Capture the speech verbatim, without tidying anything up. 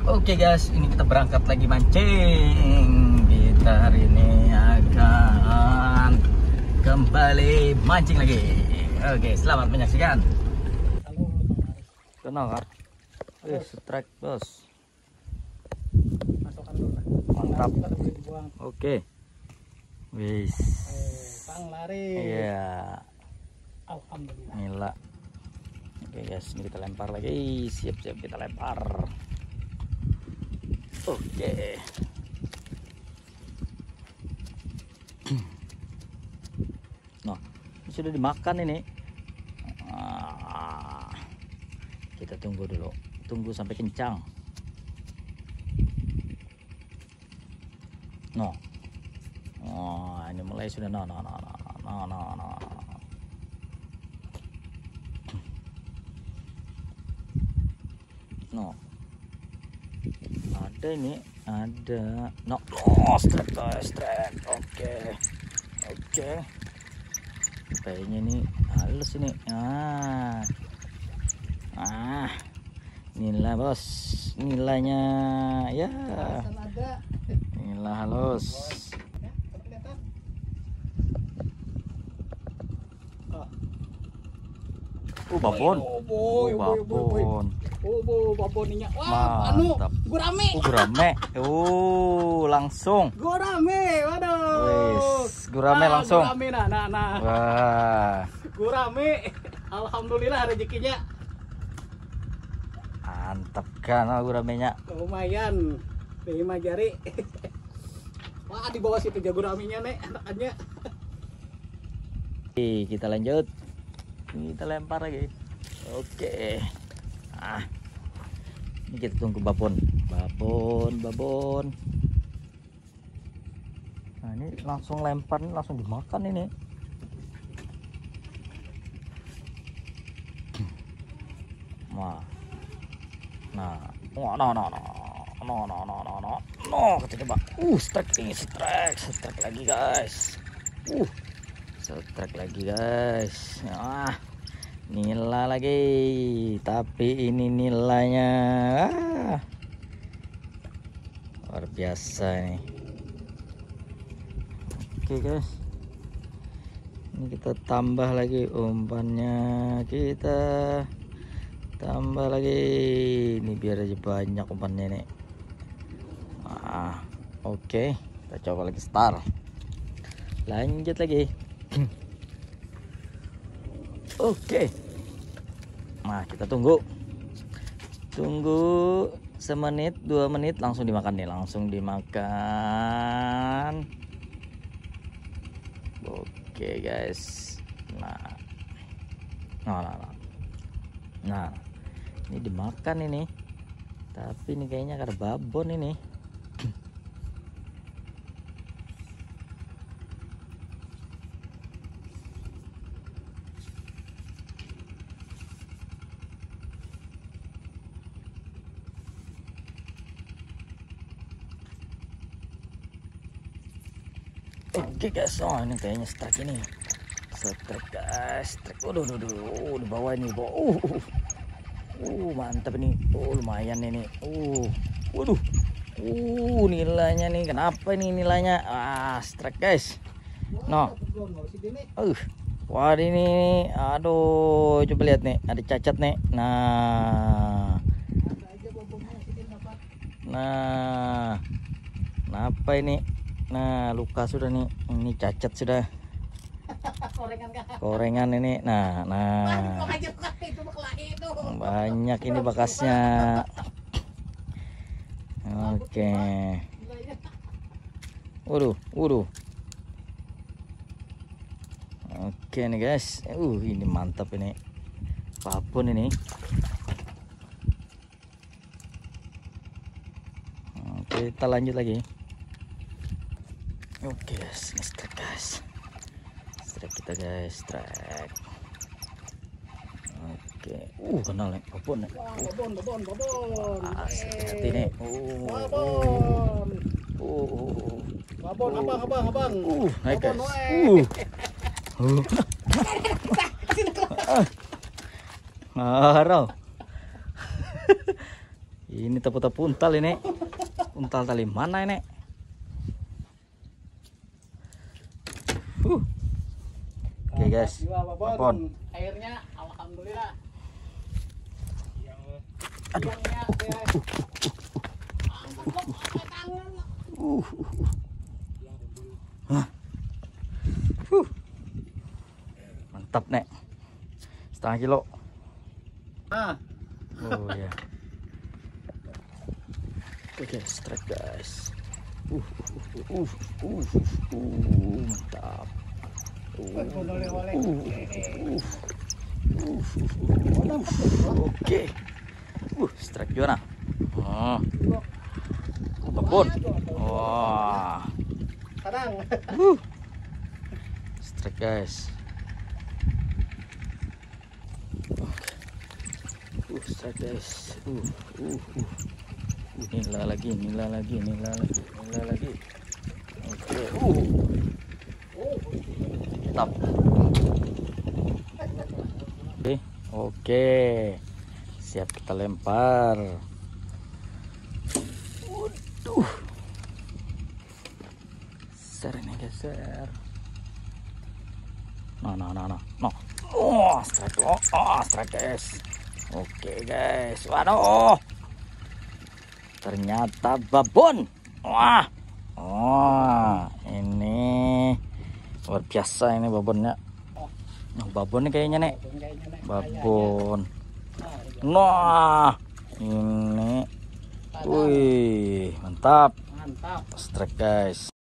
Oke guys, ini kita berangkat lagi mancing. Kita hari ini akan kembali mancing lagi. Oke, selamat menyaksikan. Kenal kan? Eh, strike bos. Mantap. Oke. Wis. Bang lari. Iya. Alhamdulillah. Gila. Oke guys, ini kita lempar lagi. Siap-siap kita lempar. Oke. Nah, ini sudah dimakan ini. Ah, kita tunggu dulu. Tunggu sampai kencang. No. Oh, ini mulai sudah no no no no no no no. No. Ada ini, ada. No. Oh, strike, strike. Oke. Oke. Kayaknya ini halus ini. Ah. Ah. Nilai, Bos. Nilainya ya. Nilai halus. Oh, babon. Oh, babon. Oh, bo, baboninya. Wah, anu, gurame. Oh, gurame. Oh, langsung. Gurame, waduh. Wis, gurame langsung. Gurame, nah, nah, nah. Wah. Gurame. Alhamdulillah rezekinya. Mantap kan guramenya. Lumayan. lima jari. Wah, di bawah situ jago guramenya, Nek, anakannya. Oke, kita lanjut. Kita lempar lagi. Oke. Ah, ini kita tunggu babon, babon, babon. Nah, ini langsung lempar, ini langsung dimakan ini. Nah, nah, no, no, no, no, no, no, no, no, no, no, kita coba. Uh, strike ini, strike, strike lagi guys. Uh, strike lagi guys. Ah. Nilai lagi, tapi ini nilainya ah, luar biasa nih. Oke guys, ini kita tambah lagi umpannya, kita tambah lagi ini biar aja banyak umpannya nih. Ah, oke, kita coba lagi start, lanjut lagi. Oke, nah kita tunggu tunggu semenit dua menit langsung dimakan nih, langsung dimakan. Oke guys, nah nah nah, nah. Nah ini dimakan ini, tapi ini kayaknya ada babon ini. Oke guys, oh ini kayaknya strike ini, strike guys, strike. Waduh, waduh, waduh, di bawah ini, bawah. Uh, uh, uh, mantap ini. Oh lumayan ini. Uh, waduh, uh nilainya nih. Kenapa ini nilainya? Ah, strike guys. No. Uh, wah ini, aduh, coba lihat nih, ada cacat nih. Nah, nah, kenapa ini? Nah, luka sudah nih, ini cacat sudah. Korengan ini. Nah, nah. Banyak ini bekasnya. Oke. Waduh, waduh. Oke nih guys. Uh, ini mantap ini. Babon ini. Oke, kita lanjut lagi. Oke guys, ini strike guys, strike kita guys, strike. Oke, uh kenal nih, babon nih. Babon, babon, babon. Hati-hati nih. Uh, babon. Uh, uh, babon, abang, abang, abang. Uh, naik guys. Uh, uh. Marau. Ini tepu-tepu untal ini. Untal tali mana ini? Uh. Oke guys. Babon. Airnya alhamdulillah. Aduh. Uh. Hah. Uh. Mantap nek. Setengah kilo. Ah. Oh ya. Oke, strike guys. Uh, uh, uh, uh, uh, mantap. Uh, uh, uh, uh, Oke. Uh, strike juga nah. Oh. Babon. Wah. Kadang. Uh. Strike guys. Uh, strike guys. Uh, uh, uh. Nila lagi, nila lagi, nila lagi, nila lagi. Oke. Uh. Mantap. Oke, oke. Siap kita lempar. Waduh. Ser ini geser. Nah, nah, nah, nah. Nah. Oh, strike. Oh, oh, strike guys. Oke guys. Waduh. Ternyata babon. Wah. Oh, ini luar biasa ini babonnya. Nah, babon nih kayaknya nek. Babon. Nah, ini. Wih, mantap. Mantap. Strike guys.